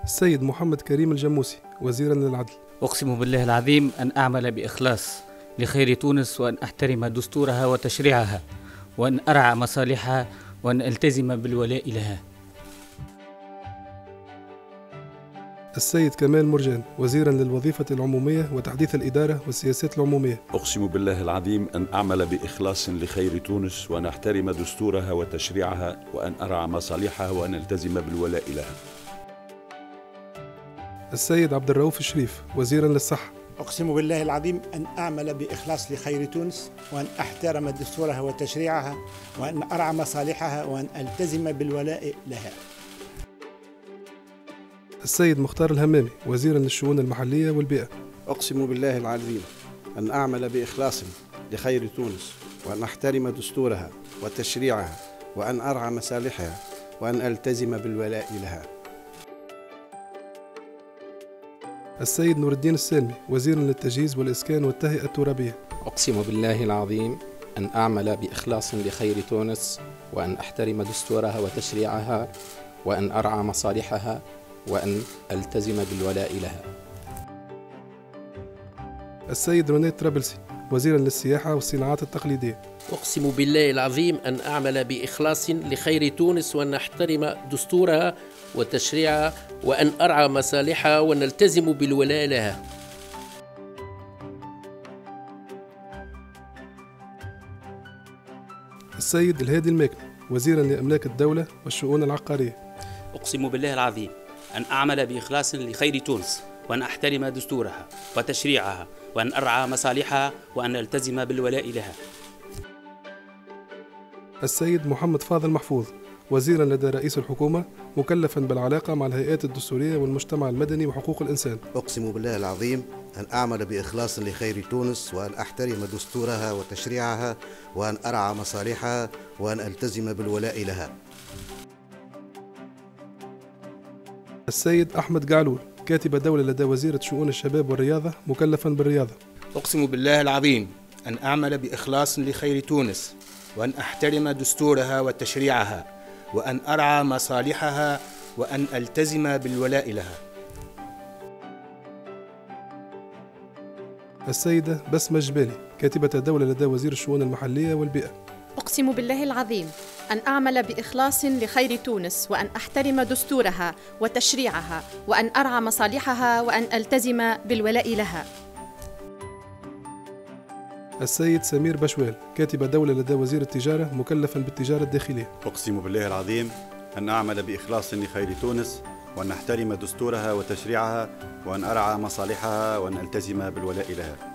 السيد محمد كريم الجموسي وزيرا للعدل. أقسم بالله العظيم أن أعمل بإخلاص لخير تونس، وأن أحترم دستورها وتشريعها، وأن أرعى مصالحها، وأن ألتزم بالولاء لها. السيد كمال مرجان وزيرا للوظيفة العمومية وتحديث الإدارة والسياسات العمومية. أقسم بالله العظيم أن أعمل بإخلاص لخير تونس، وأن أحترم دستورها وتشريعها، وأن أرعى مصالحها، وأن ألتزم بالولاء لها. السيد عبد الرؤوف الشريف وزيرا للصحة. أقسم بالله العظيم أن أعمل بإخلاص لخير تونس، وأن أحترم دستورها وتشريعها، وأن أرعى مصالحها، وأن ألتزم بالولاء لها. السيد مختار الهمامي وزيرا للشؤون المحلية والبيئة. أقسم بالله العظيم أن أعمل بإخلاص لخير تونس، وأن أحترم دستورها وتشريعها، وأن أرعى مصالحها، وأن ألتزم بالولاء لها. السيد نور الدين السالمي وزيرا للتجهيز والإسكان والتهيئة الترابية. أقسم بالله العظيم أن أعمل بإخلاص لخير تونس، وأن أحترم دستورها وتشريعها، وأن أرعى مصالحها، وأن ألتزم بالولاء لها. السيد رونيت طرابلسي وزيرا للسياحة والصناعات التقليدية. أقسم بالله العظيم أن أعمل بإخلاص لخير تونس، وأن أحترم دستورها وتشريعها، وأن أرعى مصالحها، وأن ألتزم بالولاء لها. السيد الهادي الماكني وزيرا لأملاك الدولة والشؤون العقارية. أقسم بالله العظيم أن أعمل بإخلاص لخير تونس، وأن أحترم دستورها وتشريعها، وأن أرعى مصالحها، وأن ألتزم بالولاء لها. السيد محمد فاضل محفوظ وزيرا لدى رئيس الحكومة، مكلفا بالعلاقة مع الهيئات الدستورية والمجتمع المدني وحقوق الإنسان. أقسم بالله العظيم أن أعمل بإخلاص لخير تونس، وأن أحترم دستورها وتشريعها، وأن أرعى مصالحها، وأن ألتزم بالولاء لها. السيد أحمد جعلول كاتب دولة لدى وزيرة شؤون الشباب والرياضة، مكلفا بالرياضة. أقسم بالله العظيم أن أعمل بإخلاص لخير تونس، وأن أحترم دستورها وتشريعها، وأن أرعى مصالحها، وأن ألتزم بالولاء لها. السيدة بسمة جبالي كاتبة دولة لدى وزير الشؤون المحلية والبيئة. أقسم بالله العظيم أن أعمل بإخلاص لخير تونس، وأن أحترم دستورها وتشريعها، وأن أرعى مصالحها، وأن ألتزم بالولاء لها. السيد سمير بشوال كاتب دولة لدى وزير التجارة، مكلفا بالتجارة الداخلية. أقسم بالله العظيم أن أعمل بإخلاص لخير تونس، وأن أحترم دستورها وتشريعها، وأن أرعى مصالحها، وأن ألتزم بالولاء لها.